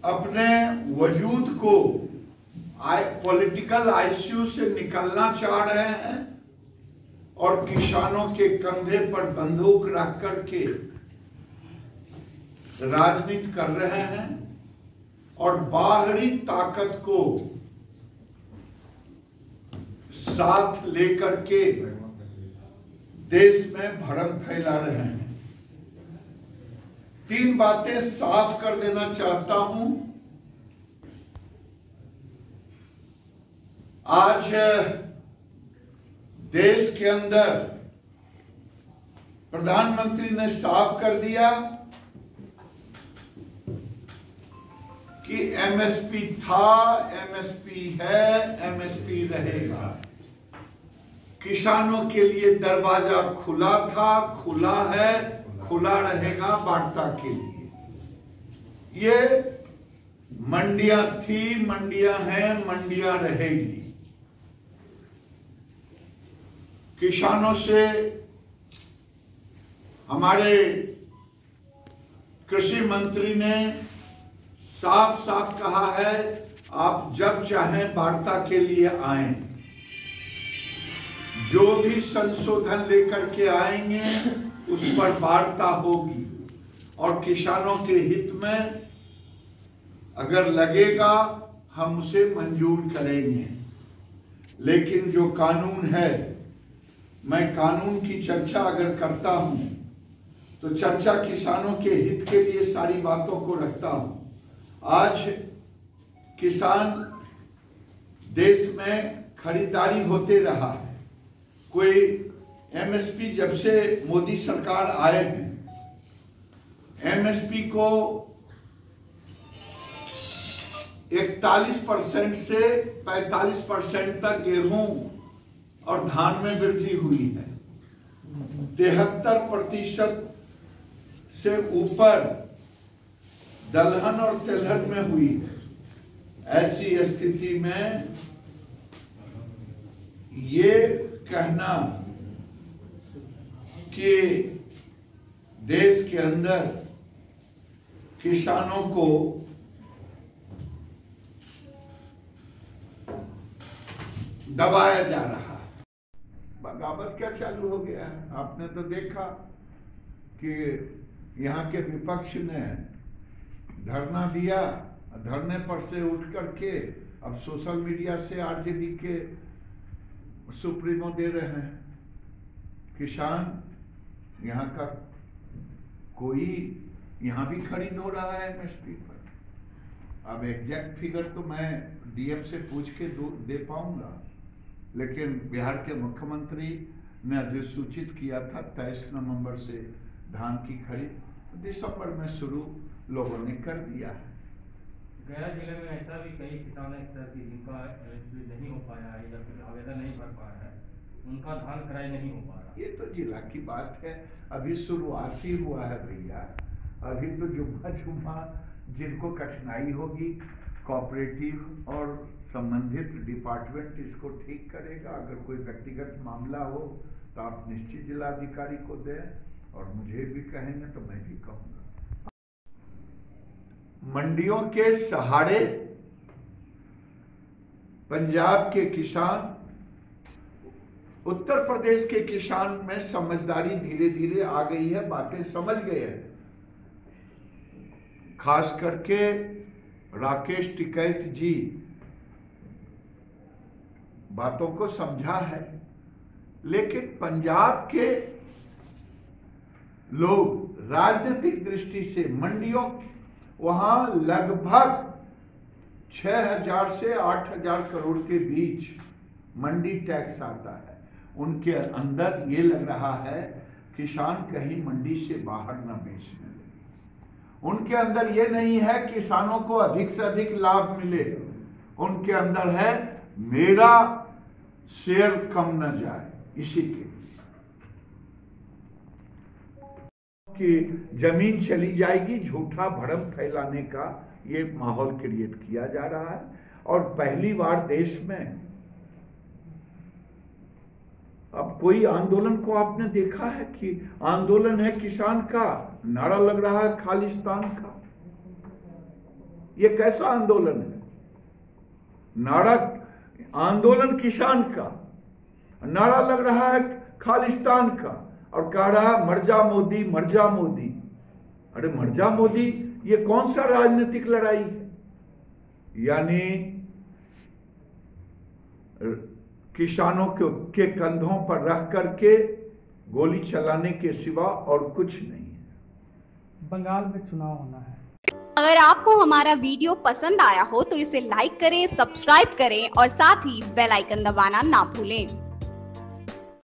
अपने वजूद को पॉलिटिकल आईसीयू से निकलना चाह रहे हैं और किसानों के कंधे पर बंदूक रख करके राजनीति कर रहे हैं और बाहरी ताकत को साथ लेकर के देश में भ्रम फैला रहे हैं। 3 बातें साफ कर देना चाहता हूं। आज देश के अंदर प्रधानमंत्री ने साफ कर दिया कि एमएसपी था, एमएसपी है, एमएसपी रहेगा। किसानों के लिए दरवाजा खुला था, खुला है, खुला रहेगा वार्ता के लिए। ये मंडियां थी, मंडियां हैं, मंडियां रहेगी। किसानों से हमारे कृषि मंत्री ने साफ साफ कहा है, आप जब चाहें वार्ता के लिए आएं। जो भी संशोधन लेकर के आएंगे उस पर वार्ता होगी और किसानों के हित में अगर लगेगा हम उसे मंजूर करेंगे। लेकिन जो कानून है, मैं कानून की चर्चा अगर करता हूं तो चर्चा किसानों के हित के लिए सारी बातों को रखता हूं। आज किसान देश में खरीदारी होते रहा है। कोई एमएसपी जब से मोदी सरकार आए हैं, एमएसपी को 41% से 45% तक गेहूं और धान में वृद्धि हुई है। 73% से ऊपर दलहन और तिलहन में हुई है। ऐसी स्थिति में ये कहना कि देश के अंदर किसानों को दबाया जा रहा है, बगावत क्या चालू हो गया है। आपने तो देखा कि यहाँ के विपक्ष ने धरना दिया, धरने पर से उठ करके अब सोशल मीडिया से आरजेडी के सुप्रीमो दे रहे हैं। किसान यहाँ का कोई यहाँ भी खरीद हो रहा है एमएसपी पर। अब एग्जैक्ट फिगर तो मैं डीएम से पूछ के दे पाऊंगा, लेकिन बिहार के मुख्यमंत्री ने अधिसूचित किया था 23 नवंबर से धान की खरीद दिसंबर में शुरू लोगों ने कर दिया है। गया जिले में ऐसा भी कई किसान की जिनका नहीं हो पाया है या फिर आवेदन नहीं भर पाया है, उनका धान क्रय नहीं हो पा रहा। ये तो जिला की बात है, अभी शुरुआत ही हुआ है भैया। अभी तो जुम्मा जिनको कठिनाई होगी, कोऑपरेटिव और संबंधित डिपार्टमेंट इसको ठीक करेगा। अगर कोई व्यक्तिगत मामला हो तो आप निश्चित जिलाधिकारी को दें और मुझे भी कहेंगे तो मैं भी कहूंगा। मंडियों के सहारे पंजाब के किसान, उत्तर प्रदेश के किसान में समझदारी धीरे धीरे आ गई है, बातें समझ गए हैं। खास करके राकेश टिकैत जी बातों को समझा है। लेकिन पंजाब के लोग राजनीतिक दृष्टि से मंडियों, वहां लगभग 6,000 से 8,000 करोड़ के बीच मंडी टैक्स आता है। उनके अंदर ये लग रहा है किसान कहीं मंडी से बाहर न बेचने लगे। उनके अंदर ये नहीं है किसानों को अधिक से अधिक लाभ मिले, उनके अंदर है मेरा शेयर कम न जाए। इसी के कि जमीन चली जाएगी, झूठा भ्रम फैलाने का ये माहौल क्रिएट किया जा रहा है। और पहली बार देश में अब कोई आंदोलन को आपने देखा है कि आंदोलन है किसान का, नारा लग रहा है खालिस्तान का। ये कैसा आंदोलन है? नारा आंदोलन किसान का, नारा लग रहा है खालिस्तान का, और कह रहा है मर जा मोदी, मर जा मोदी। अरे मर जा मोदी, ये कौन सा राजनीतिक लड़ाई है? यानी किसानों के कंधों पर रख करके गोली चलाने के सिवा और कुछ नहीं है। बंगाल में चुनाव होना है। अगर आपको हमारा वीडियो पसंद आया हो तो इसे लाइक करें, सब्सक्राइब करें और साथ ही बेल आइकन दबाना ना भूलें।